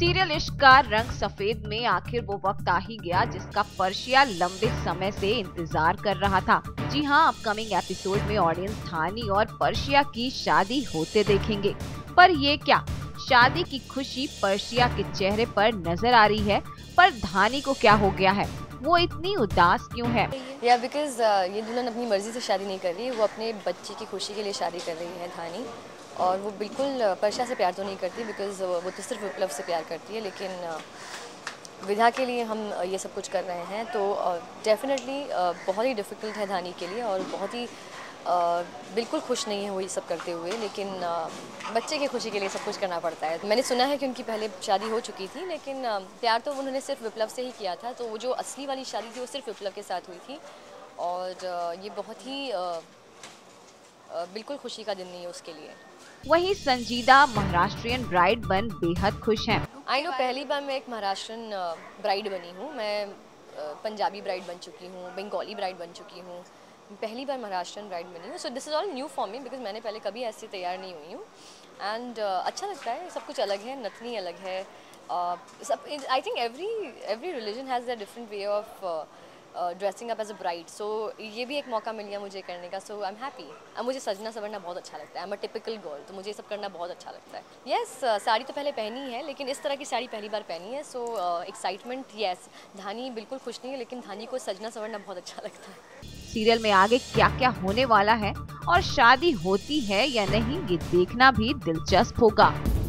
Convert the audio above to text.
Serial इश्क का रंग सफेद में आखिर वो वक्त आ ही गया जिसका पर्शिया लंबे समय से इंतजार कर रहा था। जी हाँ, अपकमिंग एपिसोड में ऑडियंस धानी और पर्शिया की शादी होते देखेंगे। पर ये क्या, शादी की खुशी पर्शिया के चेहरे पर नजर आ रही है, पर धानी को क्या हो गया है? वो इतनी उदास क्यों है? या बिकॉज ये दुल्हन अपनी मर्जी से शादी नहीं कर रही, वो अपने बच्चे की खुशी के लिए शादी कर रही है धानी। और वो बिल्कुल पर्शिया से प्यार तो नहीं करती, बिकॉज वो तो सिर्फ विप्लव से प्यार करती है। लेकिन विधा के लिए हम ये सब कुछ कर रहे हैं, तो डेफिनेटली बहुत ही डिफ़िकल्ट है धानी के लिए, और बहुत ही बिल्कुल खुश नहीं है वो ये सब करते हुए। लेकिन बच्चे की खुशी के लिए सब कुछ करना पड़ता है। मैंने सुना है कि उनकी पहले शादी हो चुकी थी, लेकिन प्यार तो उन्होंने सिर्फ विप्लव से ही किया था। तो वो जो असली वाली शादी थी वो सिर्फ विप्लव के साथ हुई थी, और ये बहुत ही बिल्कुल खुशी का दिन नहीं है उसके लिए। वहीं संजीदा महाराष्ट्रियन ब्राइड बन बेहद खुश हैं। आई नो, पहली बार मैं एक महाराष्ट्रन ब्राइड बनी हूँ। मैं पंजाबी ब्राइड बन चुकी हूँ, बंगाली ब्राइड बन चुकी हूँ, पहली बार महाराष्ट्रन ब्राइड बनी हूँ। So this is all new for me, because मैंने पहले कभी ऐसे तैयार नहीं हुई हूँ। एंड अच्छा लगता है, सब कुछ अलग है, नथनी अलग है। सब I think every religion has a different way of dressing up as a bride. So ये भी एक मौका मिल गया मुझे करने का। So I am happy. अब मुझे सजना सवरना बहुत अच्छा लगता है। I am a typical girl, तो मुझे ये सब करना बहुत अच्छा लगता है। येस, साड़ी तो पहले पहनी है, लेकिन इस तरह की साड़ी पहली बार पहनी है। सो एक्साइटमेंट, येस। धानी बिल्कुल खुश नहीं है, लेकिन धानी को सजना सवरना बहुत अच्छा लगता है। सीरियल में आगे क्या क्या होने वाला है और शादी होती है या नहीं, ये देखना भी दिलचस्प होगा।